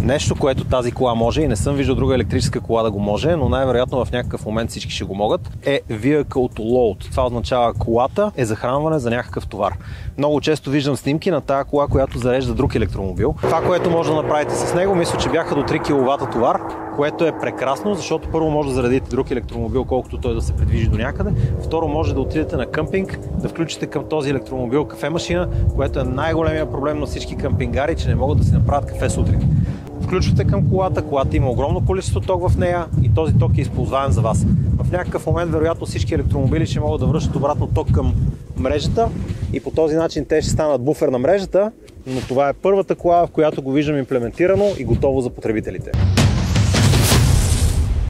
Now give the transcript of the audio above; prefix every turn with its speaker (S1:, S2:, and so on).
S1: Нещо, което тази кола може и не съм виждал друга електрическа кола да го може, но най-вероятно в някакъв момент всички ще го могат, е Vehicle to Load. Това означава колата е захранване за някакъв товар. Много често виждам снимки на тази кола, която зарежда друг електромобил. Това, което може да направите с него, мисля, че бяха до 3 кВт товар, което е прекрасно, защото първо може да заредите друг електромобил, колкото той да се придвижи до някъде. Второ, може да отидете на къмпинг, да включите към този електромобил кафемашина, което е най-големия проблем на всички къмпингари, че не могат да си направят кафе сутрин. Включвате към колата, колата има огромно количество ток в нея и този ток е използваем за вас. В някакъв момент, вероятно, всички електромобили ще могат да връщат обратно ток към мрежата и по този начин те ще станат буфер на мрежата, но това е първата кола, в която го виждам имплементирано и готово за потребителите.